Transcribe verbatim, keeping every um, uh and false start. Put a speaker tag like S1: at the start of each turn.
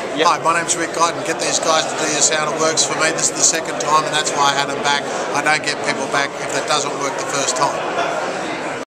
S1: Yep.
S2: Hi, my name's Rick Otton. Get these guys to do your sound. It works for me. This is the second time, and that's why I had them back. I don't get people back if that doesn't work the first time.